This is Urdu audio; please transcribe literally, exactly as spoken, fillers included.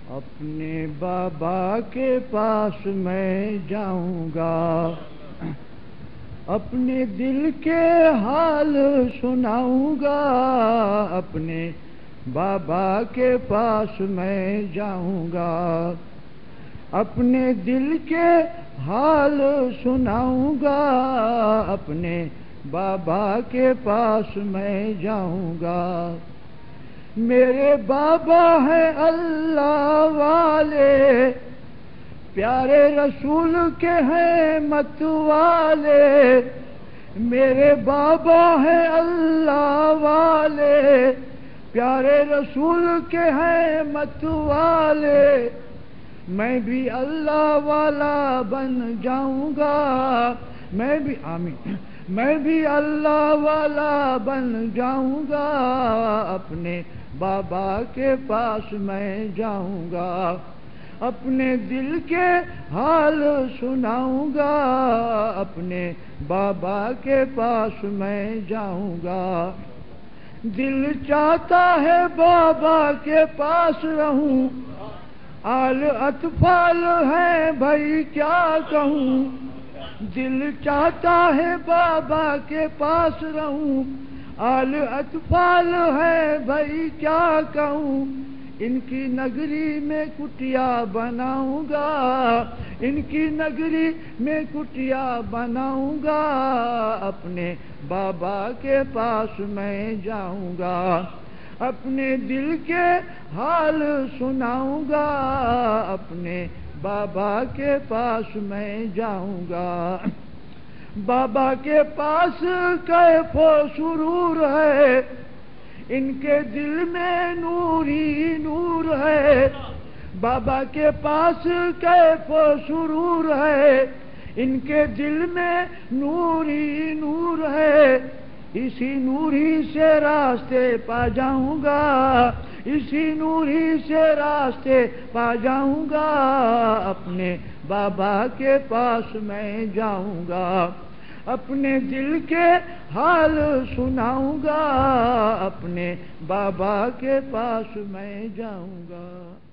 اپنے بابا کے پاس میں جاؤں گا، اپنے دل کے حال سناؤں گا، اپنے بابا کے پاس میں جاؤں گا، اپنے دل کے حال سناؤں گا، اپنے بابا کے پاس میں جاؤں گا۔ میرے بابا ہیں اللہ والے، پیارے رسول کے ہیں مت والے، میرے بابا ہیں اللہ والے، پیارے رسول کے ہیں مت والے، میں بھی اللہ والا بن جاؤں گا، میں بھی آمین میں بھی اللہ والا بن جاؤں گا، اپنے بابا کے پاس میں جاؤں گا، اپنے دل کے حال سناؤں گا، اپنے بابا کے پاس میں جاؤں گا۔ دل چاہتا ہے بابا کے پاس رہوں، آل اطفال ہے بھائی کیا کہوں، دل چاہتا ہے بابا کے پاس رہوں، آل اطفال ہے بھائی کیا کہوں، ان کی نگری میں کٹیا بناؤں گا، ان کی نگری میں کٹیا بناؤں گا، اپنے بابا کے پاس میں جاؤں گا، اپنے دل کے حال سناؤں گا، اپنے بابا کے پاس میں جاؤں گا۔ بابا کے پاس کیف و سرور ہے، ان کے دل میں نور ہی نور ہے، بابا کے پاس کیف و سرور ہے، ان کے دل میں نور ہی نور ہے، اسی نور ہی سے راستے پا جاؤں گا، اسی نور ہی سے راستے پا جاؤں گا، اپنے بابا کے پاس میں جاؤں گا، اپنے دل کے حال سناؤں گا، اپنے بابا کے پاس میں جاؤں گا۔